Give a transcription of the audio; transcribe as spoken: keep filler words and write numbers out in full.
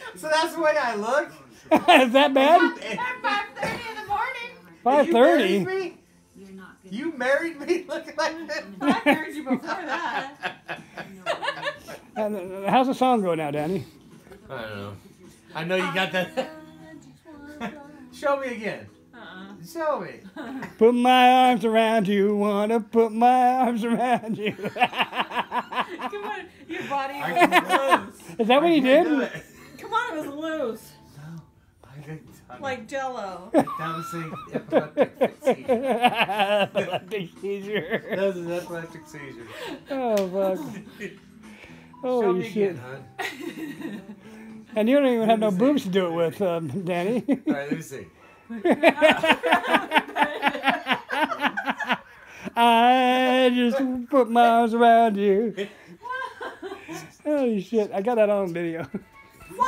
So that's the way I look? Is that bad? At five thirty in the morning. five thirty? You married me? You married me looking like that? I married you before that. How's the song go now, Danny? I don't know. I know you got that. Show me again. Uh-uh. Show me. Put my arms around you, wanna put my arms around you. Come on, your body I was can loose. Is that what he did? do it. Come on, it was loose. No. I think Like Jello. that was an epileptic seizure. Epileptic seizure. That was an epileptic seizure. Oh, fuck. Show Holy me shit. again, hon. And you don't even have no boobs to do it with, um, Danny. All right, let me see. I just put my arms around you. Holy shit. I got that on video.